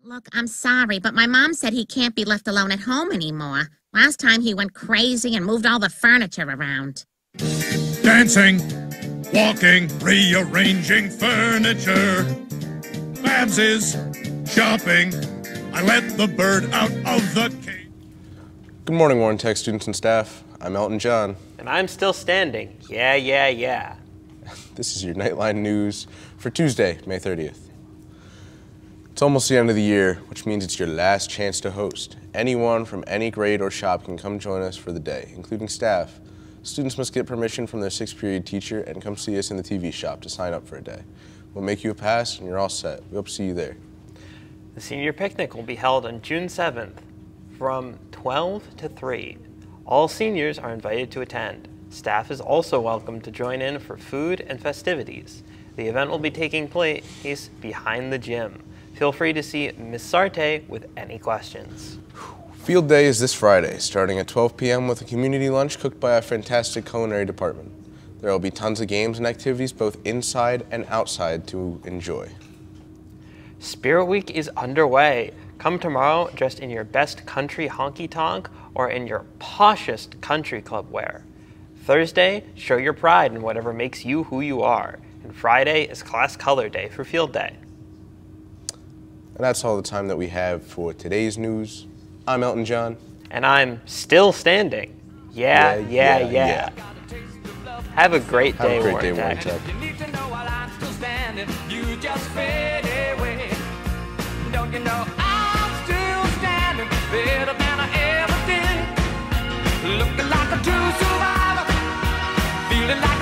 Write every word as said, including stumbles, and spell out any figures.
Look, I'm sorry, but my mom said he can't be left alone at home anymore. Last time he went crazy and moved all the furniture around. Dancing, walking, rearranging furniture. Babs is shopping. I let the bird out of the cage. Good morning, Warren Tech students and staff. I'm Elton John. And I'm still standing. Yeah, yeah, yeah. This is your Knightline news for Tuesday, May thirtieth. It's almost the end of the year, which means it's your last chance to host. Anyone from any grade or shop can come join us for the day, including staff. Students must get permission from their sixth period teacher and come see us in the T V shop to sign up for a day. We'll make you a pass and you're all set. We hope to see you there. The senior picnic will be held on June seventh from twelve to three. All seniors are invited to attend. Staff is also welcome to join in for food and festivities. The event will be taking place behind the gym. Feel free to see Miz Sarte with any questions. Field Day is this Friday, starting at twelve p m with a community lunch cooked by our fantastic culinary department. There will be tons of games and activities both inside and outside to enjoy. Spirit Week is underway. Come tomorrow dressed in your best country honky-tonk or in your poshest country club wear. Thursday, show your pride in whatever makes you who you are. And Friday is Class Color Day for Field Day. And that's all the time that we have for today's news. I'm Elton John. And I'm still standing. Yeah, yeah, yeah. yeah. yeah. Have a great day, Have a great Warren day, Warren Tech. Tech. Don't you know I'm still standing better than I ever did? Looking like a true survivor, feeling like